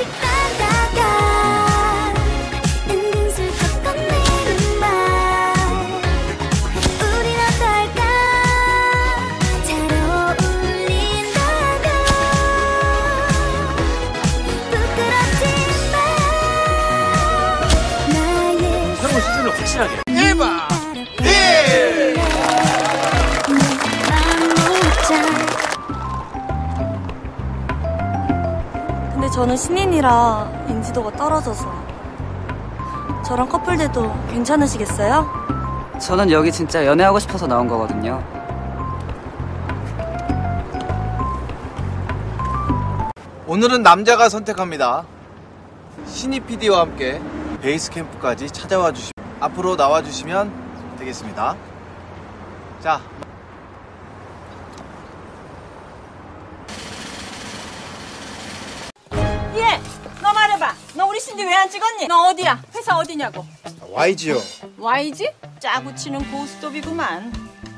조금씩 다가가 은근슬쩍 건네는 말 우린 어떨까 잘 어울린다고 부끄럽지만 나의 새로운 시즌을 확실하게 1박 1! 근데 저는 신인이라 인지도가 떨어져서 저랑 커플돼도 괜찮으시겠어요? 저는 여기 진짜 연애하고 싶어서 나온 거거든요. 오늘은 남자가 선택합니다. 신입 PD와 함께 베이스 캠프까지 찾아와 주시면 앞으로 나와 주시면 되겠습니다. 자, 예, 너 말해봐. 너 우리 신디 왜 안 찍었니? 너 어디야? 회사 어디냐고? YG요. YG? 짜고 치는 고스톱이구만.